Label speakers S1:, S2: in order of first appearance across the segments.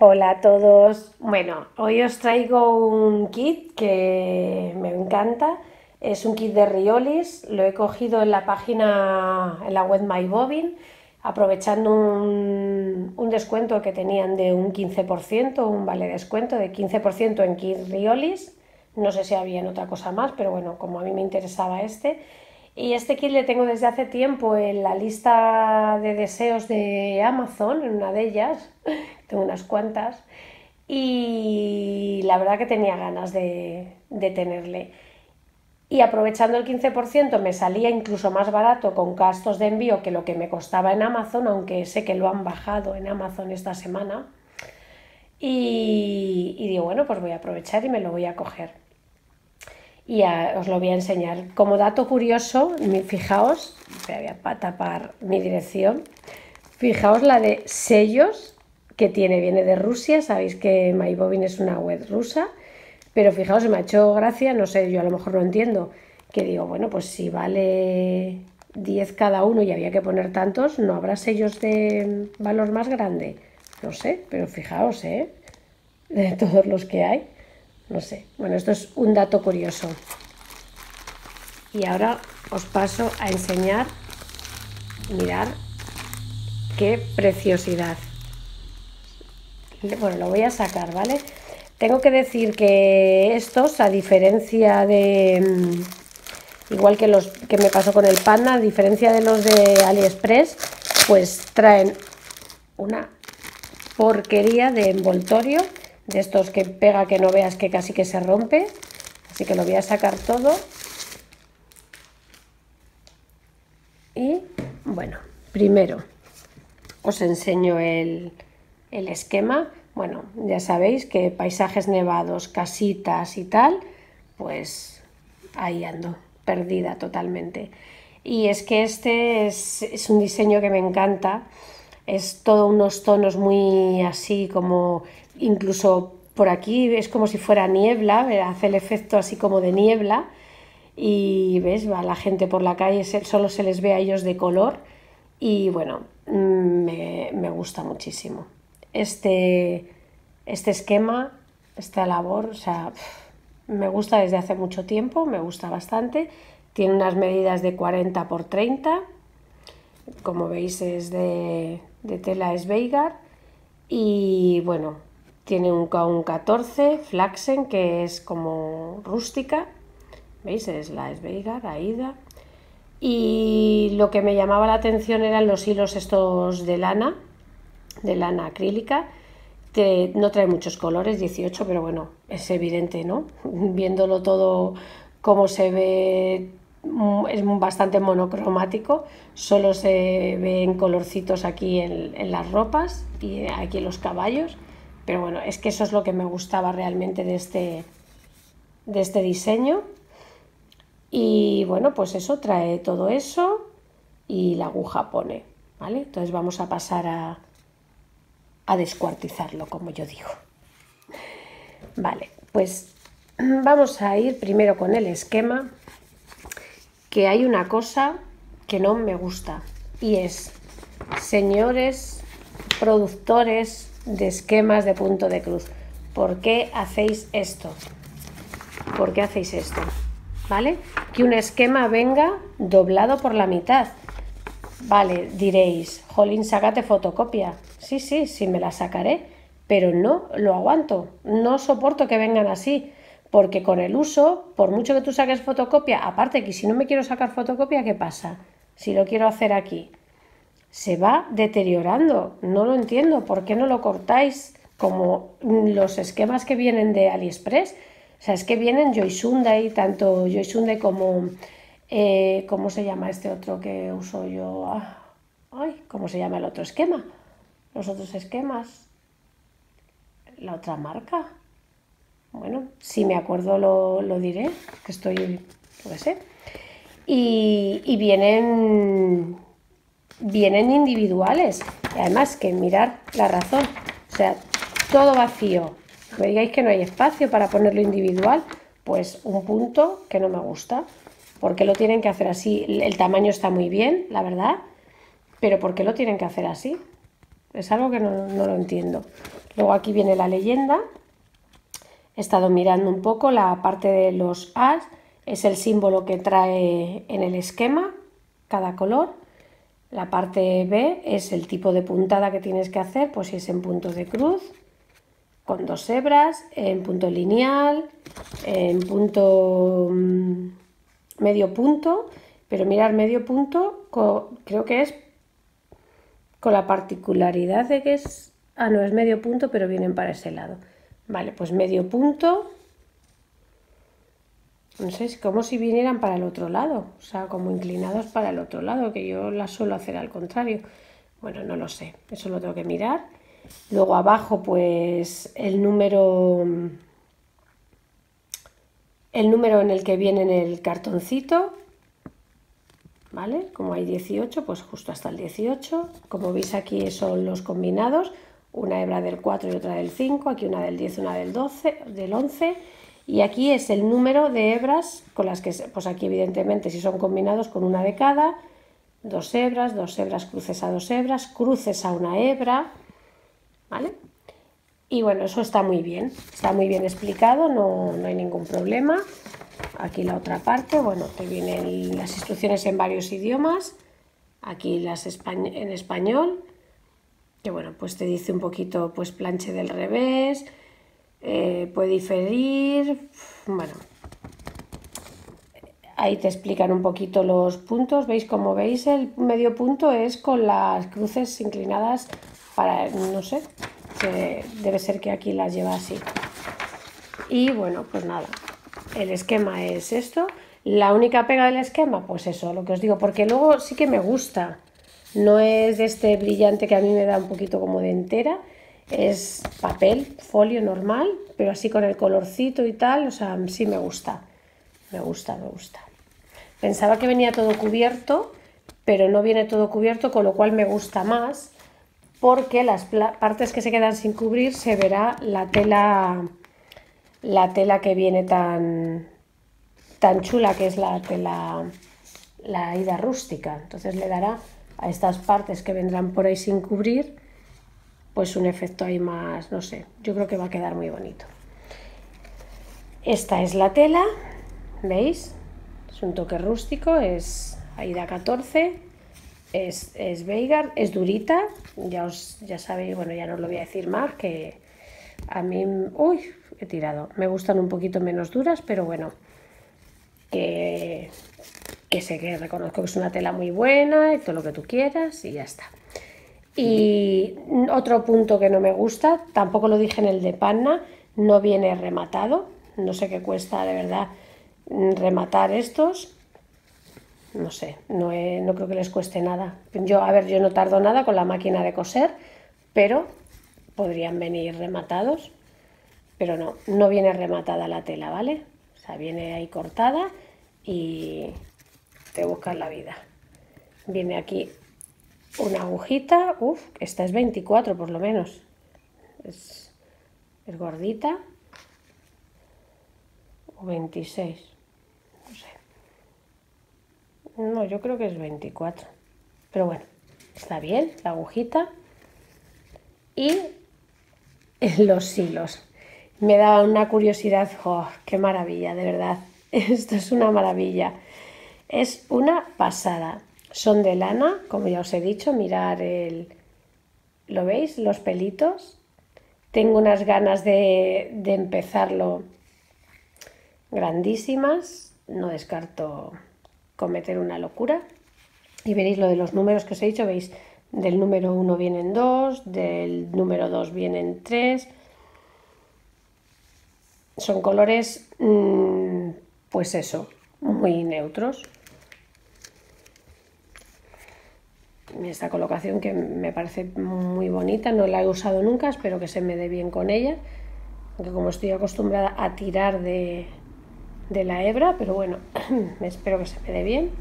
S1: Hola a todos. Bueno, hoy os traigo un kit que me encanta. Es un kit de Riolis. Lo he cogido en la página, en la web MyBobbin, aprovechando un descuento que tenían de un 15%, un vale descuento de 15% en kit Riolis. No sé si había en otra cosa más, pero bueno, como a mí me interesaba este. Y este kit le tengo desde hace tiempo en la lista de deseos de Amazon, en una de ellas, tengo unas cuantas, y la verdad que tenía ganas de tenerle. Y aprovechando el 15% me salía incluso más barato con gastos de envío que lo que me costaba en Amazon, aunque sé que lo han bajado en Amazon esta semana. Y digo, bueno, pues voy a aprovechar y me lo voy a coger. Y os lo voy a enseñar. Como dato curioso, fijaos, voy a tapar mi dirección, fijaos la de sellos que tiene, viene de Rusia, sabéis que MyBobbin es una web rusa, pero fijaos, me ha hecho gracia, no sé, yo a lo mejor no entiendo, que digo, bueno, pues si vale 10 cada uno y había que poner tantos, ¿no habrá sellos de valor más grande? No sé, pero fijaos, de todos los que hay, no sé. Bueno, esto es un dato curioso. Y ahora os paso a enseñar, mirad qué preciosidad. Bueno, lo voy a sacar, ¿vale? Tengo que decir que estos, a diferencia de, igual que los que me pasó con el Panda, a diferencia de los de AliExpress, pues traen una porquería de envoltorio, de estos que pega que no veas, que casi que se rompe. Así que lo voy a sacar todo. Y bueno, primero os enseño el esquema. Bueno, ya sabéis que paisajes nevados, casitas y tal, pues ahí ando, perdida totalmente. Y es que este es un diseño que me encanta. Es todo unos tonos muy así como, incluso por aquí es como si fuera niebla, hace el efecto así como de niebla. Y ves, va la gente por la calle, solo se les ve a ellos de color. Y bueno, me gusta muchísimo este esquema, esta labor. O sea, me gusta desde hace mucho tiempo, me gusta bastante. Tiene unas medidas de 40 por 30, como veis es de tela Sveigar. Y bueno, tiene un 14 flaxen, que es como rústica. ¿Veis? Es la Sveigar, Aida. Y lo que me llamaba la atención eran los hilos estos de lana acrílica. No trae muchos colores, 18, pero bueno, es evidente, ¿no? Viéndolo todo como se ve, es bastante monocromático, solo se ven colorcitos aquí en las ropas y aquí en los caballos, pero bueno, es que eso es lo que me gustaba realmente de este diseño. Y bueno, pues eso trae todo eso y la aguja pone, ¿vale? Entonces vamos a pasar a descuartizarlo, como yo digo. Vale, pues vamos a ir primero con el esquema, que hay una cosa que no me gusta y es, señores productores de esquemas de punto de cruz, ¿por qué hacéis esto? ¿Por qué hacéis esto? ¿Vale? Que un esquema venga doblado por la mitad. Vale, diréis, jolín, sácate fotocopia. Sí, sí, sí me la sacaré, pero no lo aguanto. No soporto que vengan así, porque con el uso, por mucho que tú saques fotocopia, aparte que si no me quiero sacar fotocopia, ¿qué pasa? Si lo quiero hacer aquí, se va deteriorando. No lo entiendo. ¿Por qué no lo cortáis como los esquemas que vienen de AliExpress? O sea, es que vienen Joysunday, tanto Joysunday como, ¿cómo se llama este otro que uso yo? Ay, ¿cómo se llama el otro esquema? Los otros esquemas. La otra marca. Bueno, si me acuerdo lo diré, que estoy, no sé. Y vienen individuales. Y además que mirar la razón. O sea, todo vacío. Me digáis que no hay espacio para ponerlo individual, pues un punto que no me gusta. ¿Por qué lo tienen que hacer así? El tamaño está muy bien, la verdad, pero ¿por qué lo tienen que hacer así? Es algo que no lo entiendo. Luego aquí viene la leyenda. He estado mirando un poco la parte de los As, es el símbolo que trae en el esquema, cada color. La parte B es el tipo de puntada que tienes que hacer, pues si es en punto de cruz, con 2 hebras, en punto lineal, en punto medio punto, pero mirar medio punto creo que es con la particularidad de que es, no es medio punto, pero vienen para ese lado. Vale, pues medio punto, no sé, es como si vinieran para el otro lado, o sea, como inclinados para el otro lado, que yo las suelo hacer al contrario. Bueno, no lo sé, eso lo tengo que mirar. Luego abajo, pues el número en el que viene en el cartoncito, ¿vale? Como hay 18, pues justo hasta el 18. Como veis aquí son los combinados, una hebra del 4 y otra del 5, aquí una del 10, una del 12, del 11, y aquí es el número de hebras con las que, pues aquí evidentemente si son combinados con una de cada, 2 hebras, cruces a 2 hebras, cruces a una hebra, ¿vale? Y bueno, eso está muy bien explicado, no hay ningún problema. Aquí la otra parte, bueno, te vienen las instrucciones en varios idiomas, aquí las en español, que bueno, pues te dice un poquito, pues planche del revés, puede diferir, bueno, ahí te explican un poquito los puntos, veis, como veis el medio punto es con las cruces inclinadas para, no sé, debe ser que aquí las lleva así. Y bueno, pues nada, el esquema es esto. La única pega del esquema, pues eso, lo que os digo, porque luego sí que me gusta. No es de este brillante que a mí me da un poquito como de entera. Es papel, folio normal, pero así con el colorcito y tal, o sea, sí me gusta. Me gusta. Pensaba que venía todo cubierto, pero no viene todo cubierto, con lo cual me gusta más, porque las partes que se quedan sin cubrir se verá la tela que viene tan chula, que es la tela, la hida rústica. Entonces le dará a estas partes que vendrán por ahí sin cubrir, pues un efecto ahí más, no sé, yo creo que va a quedar muy bonito. Esta es la tela, ¿veis? Es un toque rústico, es Aida 14, es Veigar, es durita, ya sabéis, bueno, ya no os lo voy a decir más, que a mí, he tirado, me gustan un poquito menos duras, pero bueno, que sé que reconozco que es una tela muy buena y todo lo que tú quieras y ya está. Y otro punto que no me gusta, tampoco lo dije en el de Panna, no viene rematado, no sé qué cuesta de verdad rematar estos, no sé, no creo que les cueste nada. Yo no tardo nada con la máquina de coser, pero podrían venir rematados, pero no viene rematada la tela, ¿vale? O sea, viene ahí cortada y te buscas la vida. Viene aquí una agujita, esta es 24 por lo menos, es gordita, o 26, no sé, no, yo creo que es 24, pero bueno, está bien la agujita. Y los hilos, me daba una curiosidad, qué maravilla, de verdad, esto es una maravilla, es una pasada. Son de lana, como ya os he dicho, mirar ¿lo veis? Los pelitos. Tengo unas ganas de empezarlo grandísimas, no descarto cometer una locura. Y veréis lo de los números que os he dicho, veis, del número 1 vienen 2, del número 2 vienen 3. Son colores, pues eso, muy neutros. Esta colocación que me parece muy bonita, no la he usado nunca, espero que se me dé bien con ella, aunque como estoy acostumbrada a tirar de la hebra, pero bueno, espero que se me dé bien.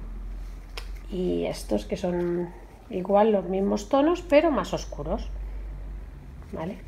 S1: Y estos que son igual los mismos tonos, pero más oscuros, ¿vale?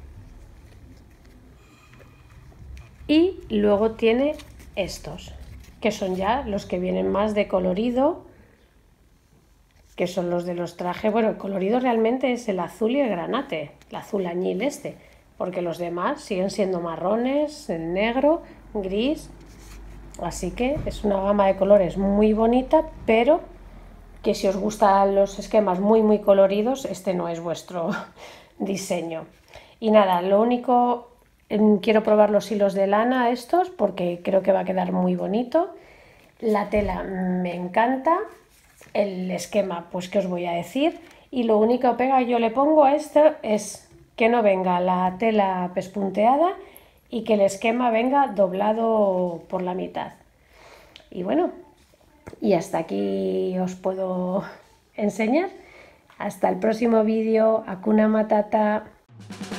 S1: Y luego tiene estos, que son ya los que vienen más de colorido, que son los de los trajes. Bueno, el colorido realmente es el azul y el granate, el azul añil este, porque los demás siguen siendo marrones, en negro, gris, así que es una gama de colores muy bonita, pero que si os gustan los esquemas muy coloridos, este no es vuestro diseño. Y nada, lo único, quiero probar los hilos de lana estos porque creo que va a quedar muy bonito. La tela me encanta, el esquema pues que os voy a decir, y lo único pega yo le pongo a esto es que no venga la tela pespunteada y que el esquema venga doblado por la mitad. Y bueno, y hasta aquí os puedo enseñar. Hasta el próximo vídeo. Hakuna Matata.